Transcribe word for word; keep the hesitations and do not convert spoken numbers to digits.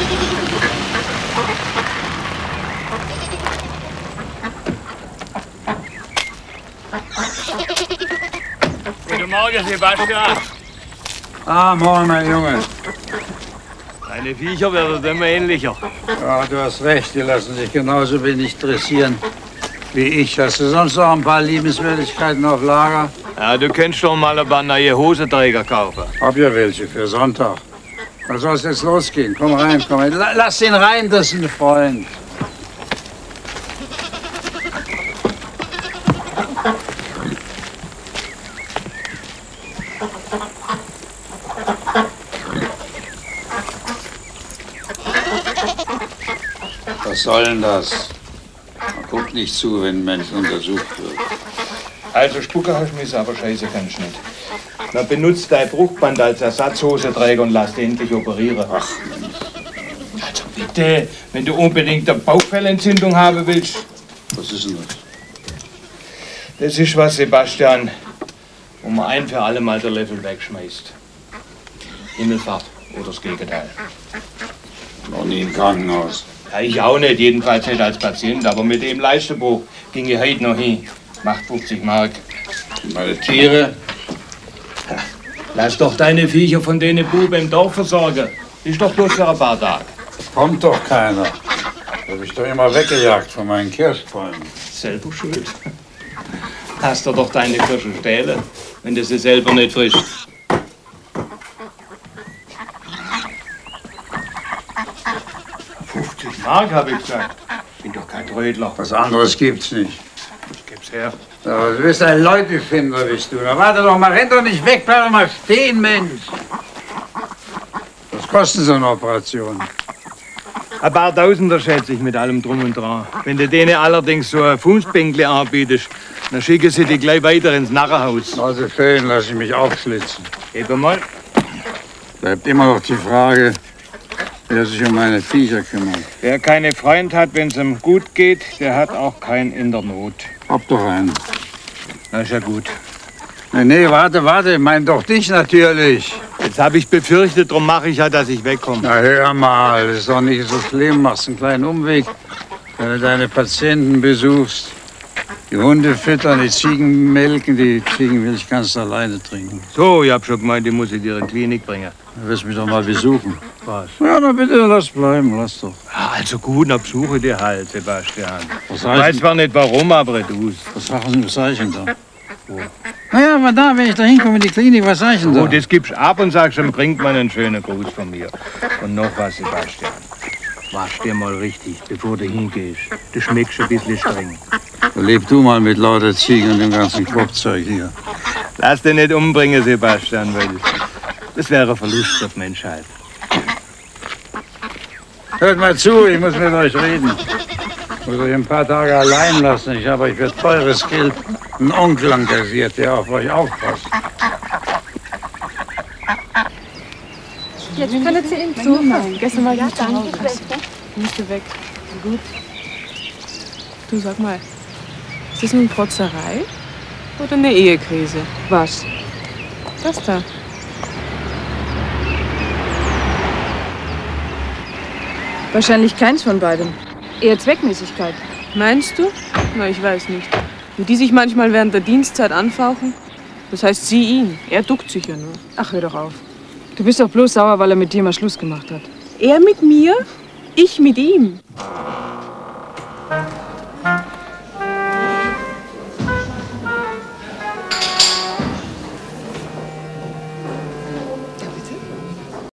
Guten Morgen, Sebastian. Ah, morgen, mein Junge. Deine Viecher werden immer ähnlicher. Ja, du hast recht, die lassen sich genauso wenig dressieren wie ich. Hast du sonst noch ein paar Liebenswürdigkeiten auf Lager? Ja, du könntest doch mal ein paar neue Hosenträger kaufen. Hab ja welche für Sonntag. Da soll es jetzt losgehen. Komm rein, komm rein. Lass ihn rein, das ist ein Freund. Was soll denn das? Man guckt nicht zu, wenn ein Mensch untersucht wird. Also Spucke hast du mir aber scheiße kannst du nicht. Na, benutzt dein Bruchband als Ersatzhosenträger und lass den endlich operieren. Ach, also bitte, wenn du unbedingt eine Bauchfellentzündung haben willst. was ist denn das? Das ist was, Sebastian, wo man ein für alle Mal der Löffel wegschmeißt. Himmelfahrt oder das Gegenteil. Noch nie im Krankenhaus. Ja, ich auch nicht, jedenfalls nicht als Patient, aber mit dem Leistenbruch ging ich heute noch hin. Macht fünfzig Mark. Meine Tiere? Lass doch deine Viecher von denen Buben im Dorf versorgen. Ist doch bloß für ein paar Tage. Kommt doch keiner. Da hab ich doch immer weggejagt von meinen Kirschbäumen. Selber schuld. Lass dir doch deine Kirsche stehlen, wenn du sie selber nicht frisst. fünfzig Mark, hab ich gesagt. Ich bin doch kein Trödler. Was anderes gibt's nicht. Gib's her. Ja, du bist ein Leutefinder, bist du. Na, warte doch mal, renn doch nicht weg, bleib doch mal stehen, Mensch. Was kostet so eine Operation? Ein paar Tausender schätze ich mit allem Drum und Dran. Wenn du denen allerdings so ein Fußbänkle anbietest, dann schicken sie dich gleich weiter ins Narrenhaus. Also schön, lass ich mich aufschlitzen. Gib mal. Bleibt immer noch die Frage, wer sich um meine Viecher kümmert. Wer keine Freund hat, wenn es ihm gut geht, der hat auch keinen in der Not. Hab doch einen. Na, ist ja gut. Nee, nee, warte, warte, mein doch dich natürlich. Jetzt habe ich befürchtet, darum mache ich ja, dass ich wegkomme. Na hör mal, das ist doch nicht so schlimm. Machst einen kleinen Umweg, wenn du deine Patienten besuchst. Die Hunde füttern, die Ziegen melken, die Ziegenmilch kannst du alleine trinken. So, ich hab schon gemeint, die muss ich dir in die Klinik bringen. Du wirst mich doch mal besuchen. Was? Ja, na bitte, lass bleiben, lass doch. Ja, also gut, dann besuche dich halt, Sebastian. Was Ich weiß heißt, zwar nicht warum, aber du. was sagen was sag ich denn da? Wo? Na ja, aber da, wenn ich da hinkomme in die Klinik, was sag ich denn da? Gut, das gibst ab und sagst, dann bringt man einen schönen Gruß von mir. Und noch was, Sebastian. Wasch dir mal richtig, bevor du hingehst. Du schmeckst ein bisschen streng. Leb du mal mit lauter Ziegen und dem ganzen Kopfzeug hier. Lass dich nicht umbringen, Sebastian, weil das wäre ein Verlust für die Menschheit. Hört mal zu, ich muss mit euch reden. Ich muss euch ein paar Tage allein lassen. Ich habe euch für teures Geld einen Onkel engagiert, der auf euch aufpasst. Jetzt können Sie ihm zu. Gestern war ich nicht zu Hause. Musste weg. Gut. Du, sag mal, ist das eine Protzerei oder eine Ehekrise? Was? Das da. Wahrscheinlich keins von beidem. Eher Zweckmäßigkeit. Meinst du? Na, ich weiß nicht. Und die sich manchmal während der Dienstzeit anfauchen? Das heißt sie ihn. Er duckt sich ja nur. Ach, hör doch auf. Du bist doch bloß sauer, weil er mit dir mal Schluss gemacht hat. Er mit mir? Ich mit ihm?